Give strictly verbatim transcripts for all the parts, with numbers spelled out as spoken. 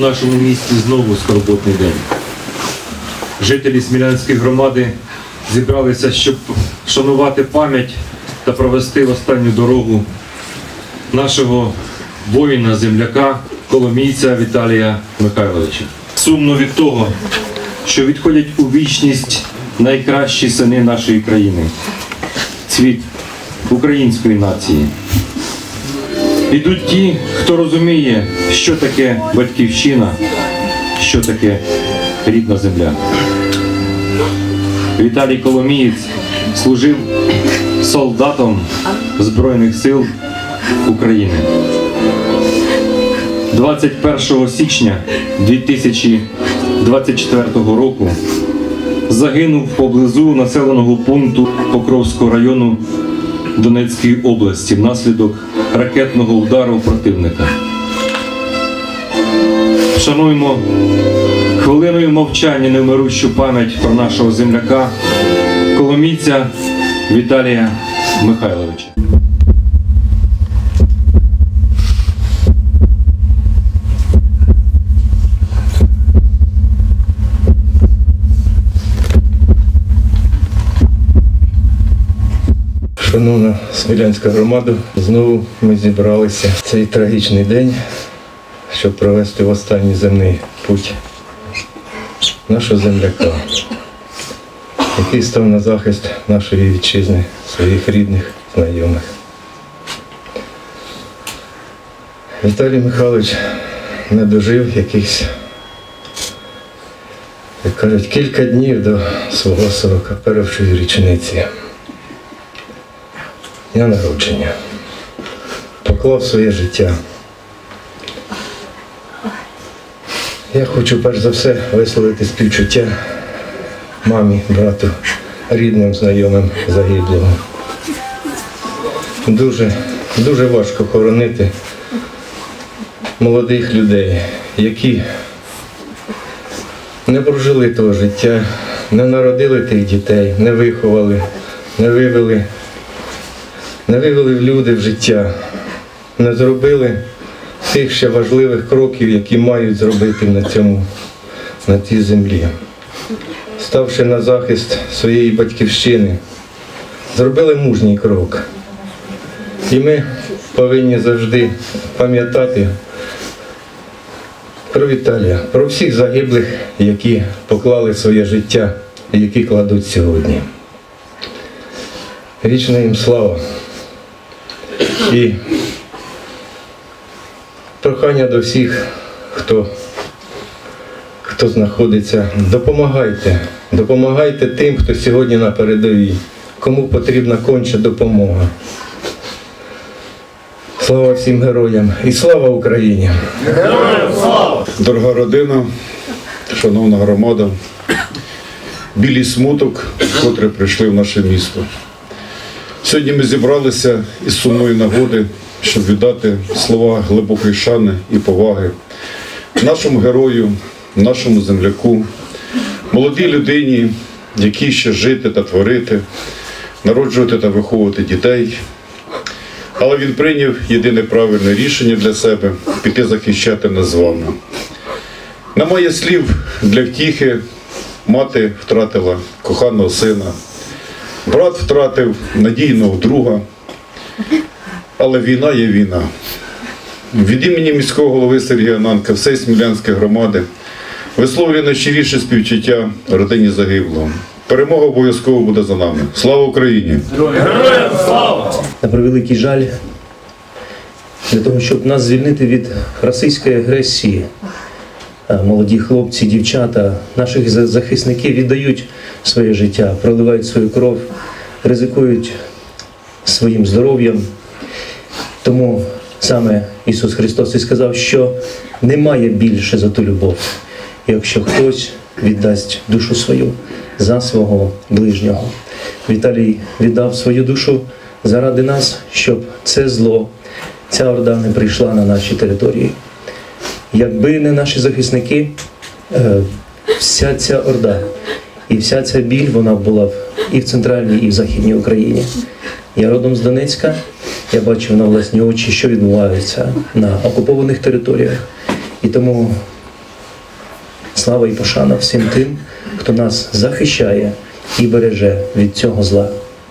нашому місті знову скорботний день. Жителі Смілянської громади зібралися, щоб шанувати пам'ять та провести в останню дорогу нашого воїна-земляка, коломійця Віталія Михайловича. Сумно від того, що відходять у вічність найкращі сини нашої країни, цвіт української нації. Ідуть ті, хто розуміє, що таке батьківщина, що таке рідна земля. Віталій Коломієць служив солдатом Збройних сил України. двадцять першого січня дві тисячі двадцять четвертого року загинув поблизу населеного пункту Покровського району Донецької області внаслідок ракетного удару противника. Шануємо хвилиною мовчання невмирущу пам'ять про нашого земляка, коломійця Віталія Михайловича. Шановна Смілянська громада, знову ми зібралися в цей трагічний день, щоб провести в останній земний путь нашого земляка, який став на захист нашої вітчизни, своїх рідних, знайомих. Віталій Михайлович не дожив якихось, як кажуть, кілька днів до свого сорока першої річниці дня народження. Поклав своє життя. Я хочу перш за все висловити співчуття мамі, брату, рідним, знайомим загиблого. Дуже, дуже важко хоронити молодих людей, які не прожили того життя, не народили тих дітей, не виховали, не вивели, не вивели в люди в життя, не зробили тих ще важливих кроків, які мають зробити на цьому, на цій землі. Ставши на захист своєї батьківщини, зробили мужній крок. І ми повинні завжди пам'ятати про Віталія, про всіх загиблих, які поклали своє життя і які кладуть сьогодні. Вічна їм слава. І прохання до всіх, хто, хто знаходиться, допомагайте, допомагайте тим, хто сьогодні на передовій, кому потрібна конче допомога. Слава всім героям і слава Україні! Героям слава! Дорога родина, шановна громада, білий смуток, котрі прийшли в наше місто. Сьогодні ми зібралися із сумної нагоди, щоб віддати слова глибокої шани і поваги нашому герою, нашому земляку, молодій людині, якій ще жити та творити, народжувати та виховувати дітей. Але він прийняв єдине правильне рішення для себе – піти захищати нас з вами. Немає слів для втіхи. Мати втратила коханого сина, брат втратив надійного друга. Але війна є війна. Від імені міського голови Сергія Ананка, всієї Смілянської громади висловлює найщиріше співчуття родині загиблого. Перемога обов'язково буде за нами. Слава Україні! Героям слава! На превеликий жаль, для того, щоб нас звільнити від російської агресії, молоді хлопці, дівчата, наших захисників віддають своє життя, проливають свою кров, ризикують своїм здоров'ям. Тому саме Ісус Христос і сказав, що немає більше за ту любов, якщо хтось віддасть душу свою за свого ближнього. Віталій віддав свою душу заради нас, щоб це зло, ця орда не прийшла на наші території. Якби не наші захисники, вся ця орда і вся ця біль, вона була і в центральній, і в західній Україні. Я родом з Донецька, я бачив на власні очі, що відбувається на окупованих територіях. І тому слава і пошана всім тим, хто нас захищає і береже від цього зла.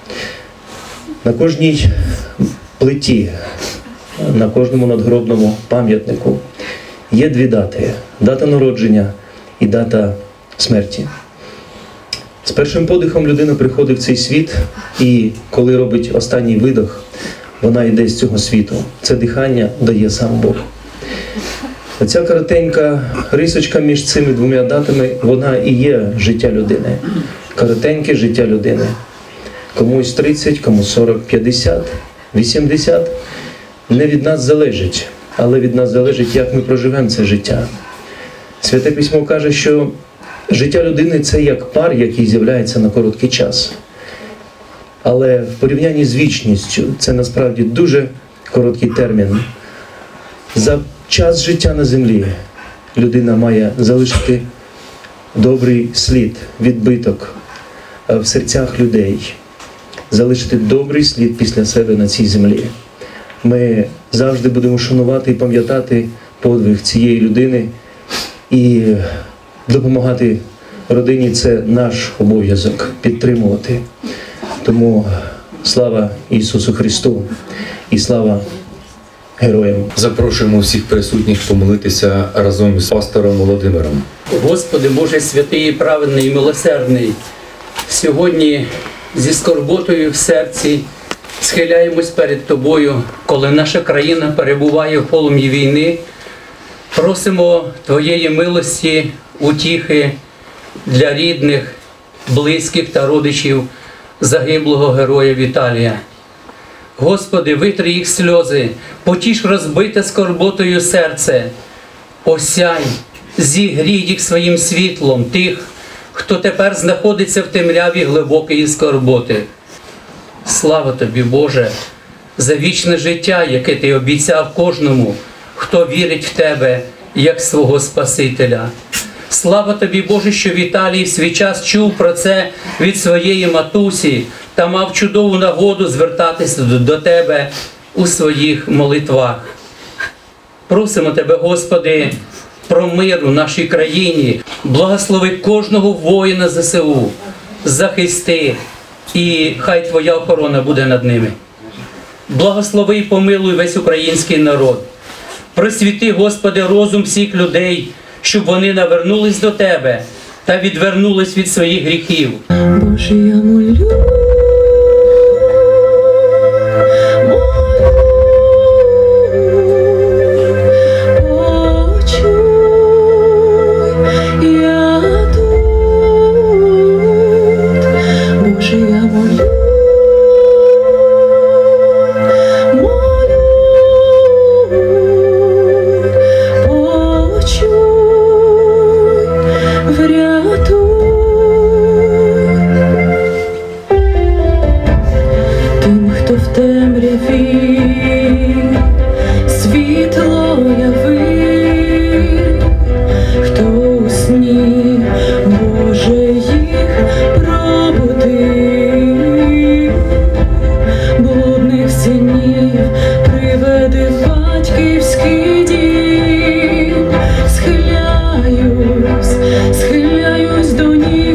На кожній плиті, на кожному надгробному пам'ятнику є дві дати – дата народження і дата смерті. З першим подихом людина приходить в цей світ, і коли робить останній видох, вона йде з цього світу. Це дихання дає сам Бог. Оця коротенька рисочка між цими двома датами, вона і є життя людини. Коротеньке життя людини. Комусь тридцять, комусь сорок, п'ятдесят, вісімдесят. Не від нас залежить, але від нас залежить, як ми проживемо це життя. Святе Письмо каже, що життя людини – це як пар, який з'являється на короткий час. Але в порівнянні з вічністю це насправді дуже короткий термін. За час життя на землі людина має залишити добрий слід, відбиток в серцях людей, залишити добрий слід після себе на цій землі. Ми завжди будемо шанувати і пам'ятати подвиг цієї людини і допомагати родині – це наш обов'язок підтримувати. Тому слава Ісусу Христу і слава героям. Запрошуємо всіх присутніх помолитися разом з пастором Володимиром. Господи, Боже святий, і праведний і милосердний, сьогодні зі скорботою в серці схиляємось перед Тобою, коли наша країна перебуває в полум'ї війни. Просимо Твоєї милості, утіхи для рідних, близьких та родичів загиблого героя Віталія. Господи, витри їх сльози, потіш розбите скорботою серце, осяй, зігрій їх своїм світлом, тих, хто тепер знаходиться в темряві глибокої скорботи. Слава Тобі, Боже, за вічне життя, яке Ти обіцяв кожному, хто вірить в Тебе, як свого Спасителя. Слава Тобі, Боже, що Віталій в свій час чув про це від своєї матусі та мав чудову нагоду звертатися до Тебе у своїх молитвах. Просимо Тебе, Господи, про мир у нашій країні. Благослови кожного воїна зе се у, захисти, і хай Твоя охорона буде над ними. Благослови і помилуй весь український народ. Просвіти, Господи, розум всіх людей, щоб вони навернулись до Тебе та відвернулись від своїх гріхів. Боже, я молю, молю, почуй, я тут. Боже, я молю, молю, почуй, врятуй. Тим, хто в темряві світло явив, хто у сні, Боже, їх пробудив, блудних синів приведи в батьківський дім. Схиляюсь, схиляюсь до ніг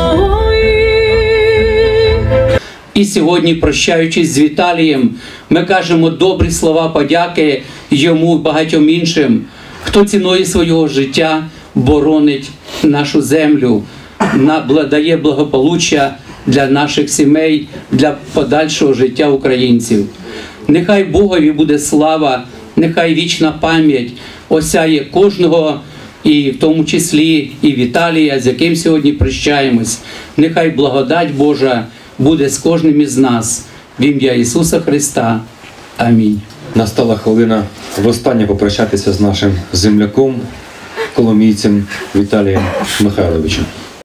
Твоїх. І сьогодні, прощаючись з Віталієм, ми кажемо добрі слова подяки йому і багатьом іншим, хто ціною свого життя боронить нашу землю, дає благополуччя для наших сімей, для подальшого життя українців. Нехай Богові буде слава, нехай вічна пам'ять осяє кожного, і в тому числі і Віталія, з яким сьогодні прощаємось. Нехай благодать Божа буде з кожним із нас. В ім'я Ісуса Христа. Амінь. Настала хвилина востаннє попрощатися з нашим земляком, коломійцем Віталієм Михайловичем.